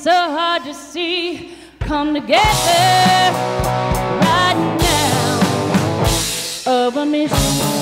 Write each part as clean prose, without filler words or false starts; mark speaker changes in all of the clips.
Speaker 1: so hard to see come together right now over mission.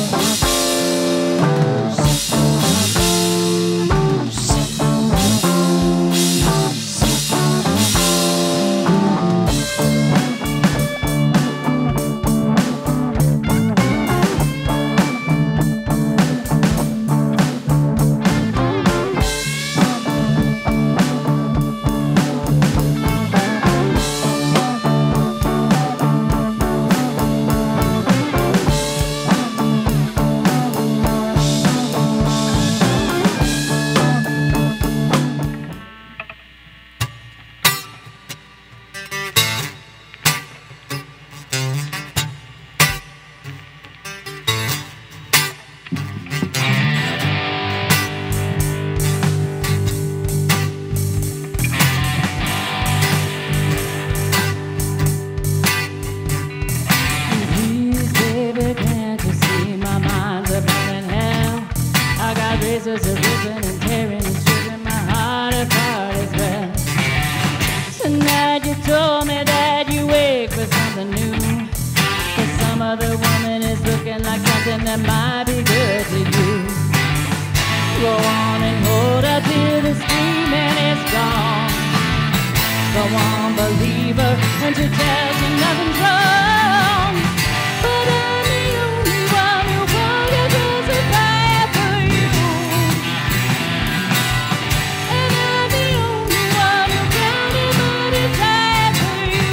Speaker 1: Razors are ripping and tearing and stripping my heart apart as well. Tonight you told me that you wake for something new, but some other woman is looking like something that might be good to you. Go on and hold her till the screaming is gone. Go on, believe her when she tells you nothing's wrong. But I'm the only one who wanted to survive for you. And I'm the only one who counted my desire for you.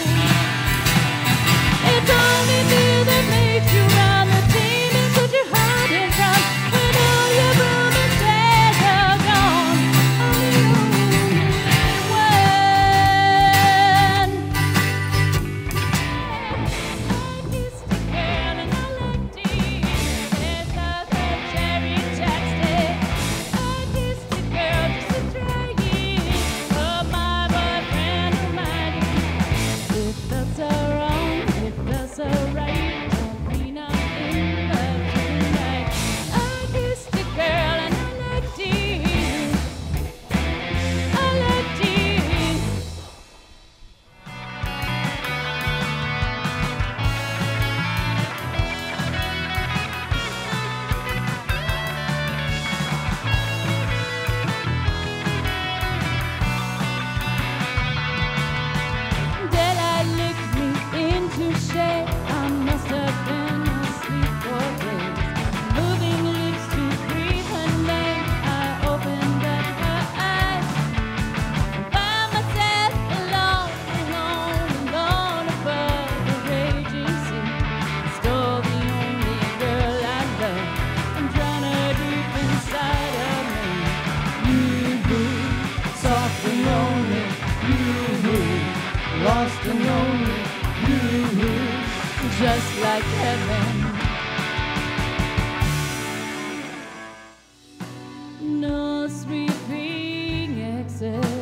Speaker 1: It's only me that makes you run the team and put your heart in front when all your promises are gone. I'm the only one. I kissed a girl and I looked in. There's nothing cherry chapstick. I kissed a girl just to try it. But my boyfriend reminded me it felt so wrong, it felt so right. Don't be not in love tonight. I kissed a girl and I looked in. I looked in. Daylight licked me into shade. I must have been asleep for days. Moving lips to breathe her name. I opened up her eyes. Found myself alone above the raging sea. Stole the only girl I love and drowned her deep inside of me. You, soft and lonely. You, lost and lonely. You, just like heaven. No sweeping exit.